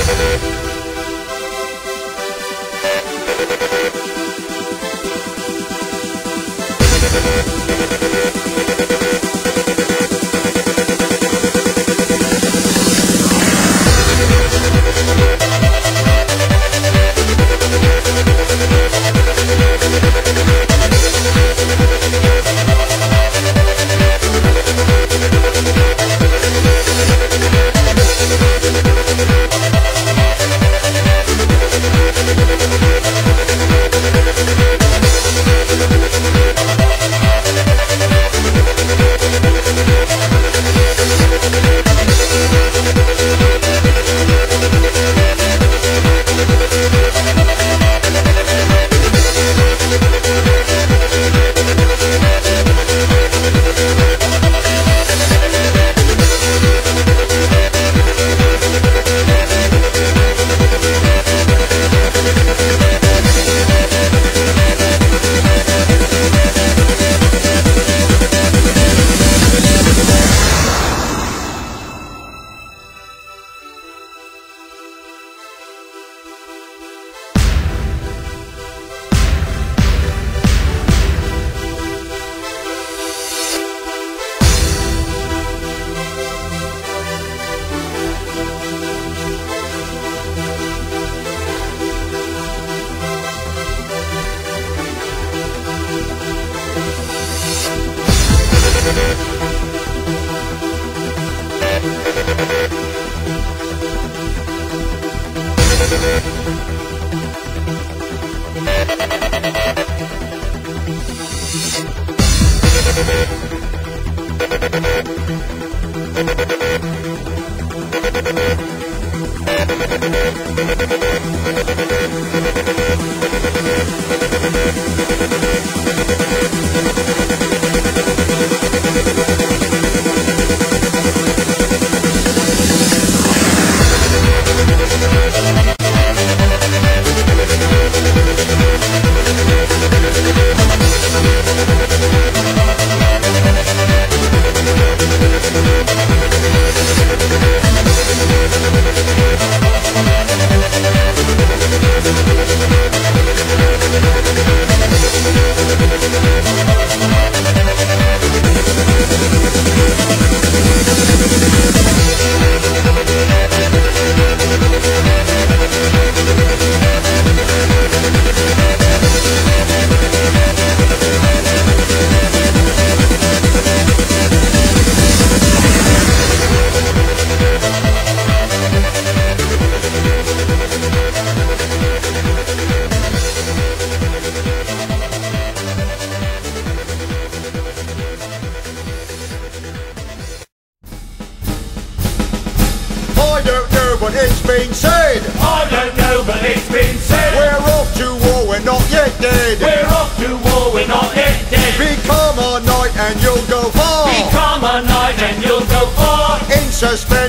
but it's been said. I don't know, but it's been said. We're off to war, we're not yet dead. We're off to war, we're not yet dead. Become a knight and you'll go far. Become a knight and you'll go far. In suspense.